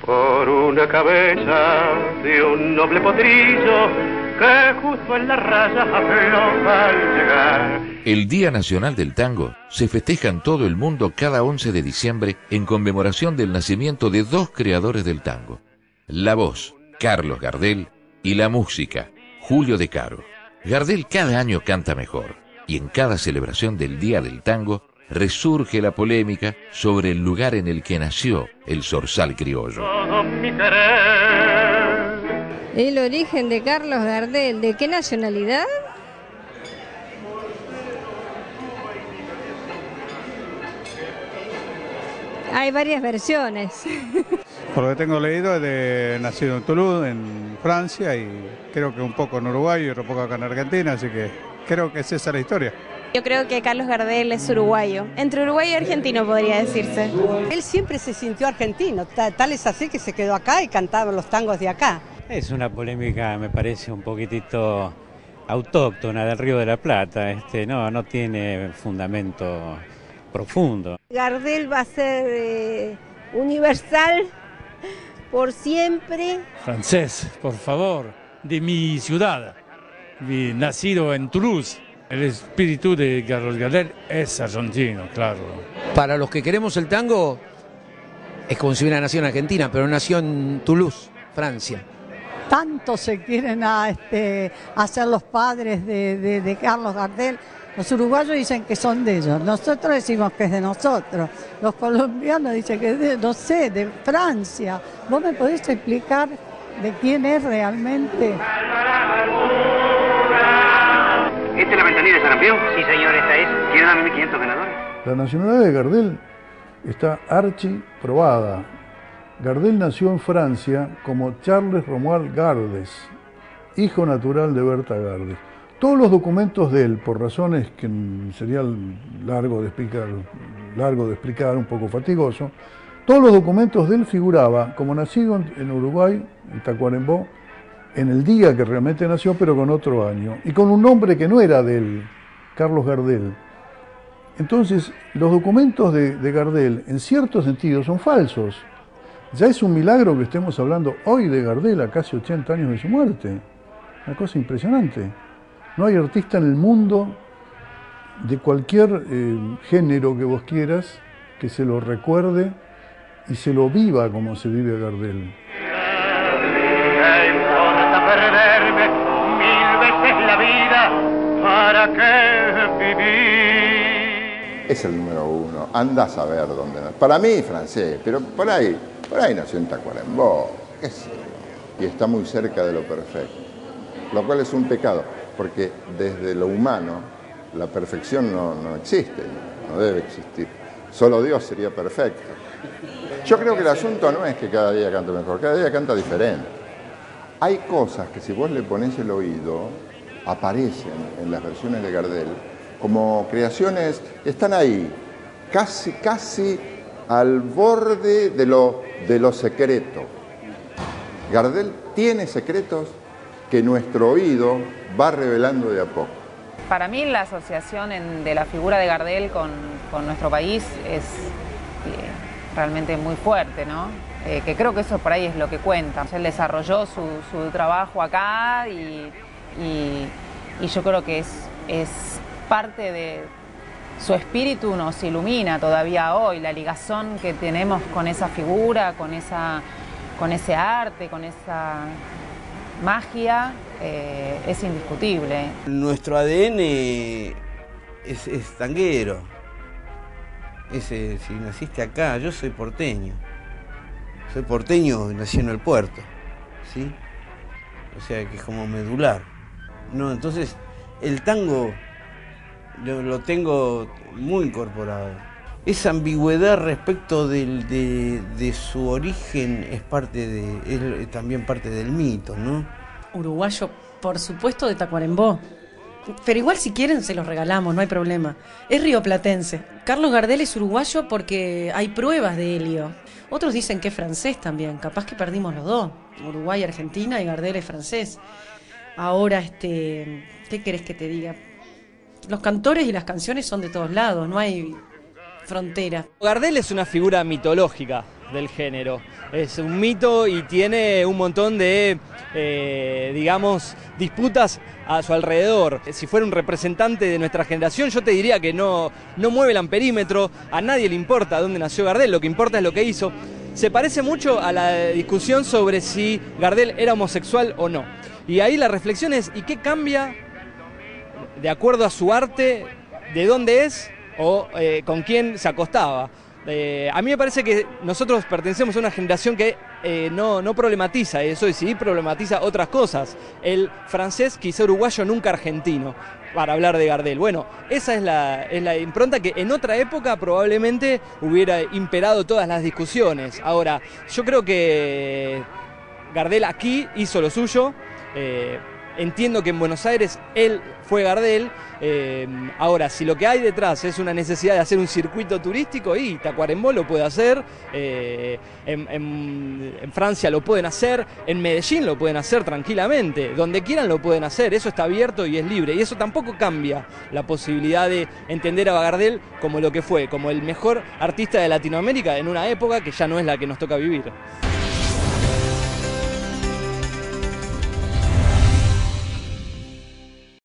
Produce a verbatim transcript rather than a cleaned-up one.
Por una cabeza de un noble potrillo que justo en la raya afloja al llegar. El Día Nacional del Tango se festeja en todo el mundo cada once de diciembre en conmemoración del nacimiento de dos creadores del tango. La voz, Carlos Gardel, y la música, Julio De Caro. Gardel cada año canta mejor, y en cada celebración del Día del Tango resurge la polémica sobre el lugar en el que nació el zorzal criollo. El origen de Carlos Gardel, ¿de qué nacionalidad? Hay varias versiones. Por lo que tengo leído, es de, nacido en Toulouse, en Francia, y creo que un poco en Uruguay y otro poco acá en Argentina, así que creo que es esa la historia. Yo creo que Carlos Gardel es uruguayo, entre uruguayo y argentino podría decirse. Él siempre se sintió argentino, tal es así que se quedó acá y cantaba los tangos de acá. Es una polémica, me parece, un poquitito autóctona del Río de la Plata, este, no, no tiene fundamento profundo. Gardel va a ser eh, universal por siempre. Francés, por favor, de mi ciudad, mi, nacido en Toulouse. El espíritu de Carlos Gardel es argentino, claro. Para los que queremos el tango, es como si hubiera nacido en Argentina, pero nació en Toulouse, Francia. Tanto se quieren a, este, hacer los padres de, de, de Carlos Gardel. Los uruguayos dicen que son de ellos, nosotros decimos que es de nosotros. Los colombianos dicen que es de, no sé, de Francia. ¿Vos me podés explicar de quién es realmente? ¿Esta es la ventanilla de Sarampión? Sí, señor, esta es. ¿Quieren darme mil quinientos ganadores? La nacionalidad de Gardel está archi probada. Gardel nació en Francia como Charles Romuald Gardes, hijo natural de Berta Gardes. Todos los documentos de él, por razones que sería largo de explicar, largo de explicar, un poco fatigoso, todos los documentos de él figuraba como nacido en Uruguay, en Tacuarembó, en el día que realmente nació, pero con otro año, y con un nombre que no era de él, Carlos Gardel. Entonces, los documentos de, de Gardel, en cierto sentido, son falsos. Ya es un milagro que estemos hablando hoy de Gardel a casi ochenta años de su muerte. Una cosa impresionante. No hay artista en el mundo de cualquier eh, género que vos quieras que se lo recuerde y se lo viva como se vive a Gardel. Perderme mil veces la vida, ¿para qué vivir? Es el número uno, anda a saber dónde nació. Para mí francés, pero por ahí, por ahí nació en Tacuarembó, qué sé yo, y está muy cerca de lo perfecto, lo cual es un pecado, porque desde lo humano la perfección no, no existe, no debe existir, solo Dios sería perfecto. Yo creo que el asunto no es que cada día cante mejor, cada día canta diferente. Hay cosas que si vos le ponés el oído, aparecen en las versiones de Gardel como creaciones, están ahí, casi, casi al borde de lo, de lo secreto. Gardel tiene secretos que nuestro oído va revelando de a poco. Para mí la asociación en, de la figura de Gardel con, con nuestro país es eh, realmente muy fuerte, ¿no? Eh, que creo que eso por ahí es lo que cuenta. Él desarrolló su, su trabajo acá y, y, y yo creo que es, es parte de su espíritu, nos ilumina todavía hoy, la ligazón que tenemos con esa figura, con, esa, con ese arte, con esa magia, eh, es indiscutible. Nuestro A D N es, es tanguero. Ese, si naciste acá, yo soy porteño. Soy porteño, nací en el puerto, ¿sí? O sea que es como medular, ¿no? Entonces, el tango lo, lo tengo muy incorporado. Esa ambigüedad respecto del, de, de su origen es parte de, es también parte del mito, ¿no? Uruguayo, por supuesto, de Tacuarembó. Pero igual si quieren se los regalamos, no hay problema. Es rioplatense. Carlos Gardel es uruguayo porque hay pruebas de helio. Otros dicen que es francés también, capaz que perdimos los dos. Uruguay, Argentina y Gardel es francés. Ahora, este, ¿qué querés que te diga? Los cantores y las canciones son de todos lados, no hay frontera. Gardel es una figura mitológica, del género. Es un mito y tiene un montón de, eh, digamos, disputas a su alrededor. Si fuera un representante de nuestra generación, yo te diría que no, no mueve el amperímetro, a nadie le importa dónde nació Gardel, lo que importa es lo que hizo. Se parece mucho a la discusión sobre si Gardel era homosexual o no. Y ahí la reflexión es, ¿y qué cambia de acuerdo a su arte, de dónde es o eh, con quién se acostaba? Eh, a mí me parece que nosotros pertenecemos a una generación que eh, no, no problematiza eso y sí problematiza otras cosas. El francés quizá uruguayo, nunca argentino, para hablar de Gardel. Bueno, esa es la, es la impronta que en otra época probablemente hubiera imperado todas las discusiones. Ahora, yo creo que Gardel aquí hizo lo suyo. Eh, entiendo que en Buenos Aires él fue Gardel. Eh, ahora, si lo que hay detrás es una necesidad de hacer un circuito turístico, y Tacuarembó lo puede hacer, eh, en, en, en Francia lo pueden hacer, en Medellín lo pueden hacer tranquilamente, donde quieran lo pueden hacer, eso está abierto y es libre, y eso tampoco cambia la posibilidad de entender a Gardel como lo que fue, como el mejor artista de Latinoamérica en una época que ya no es la que nos toca vivir.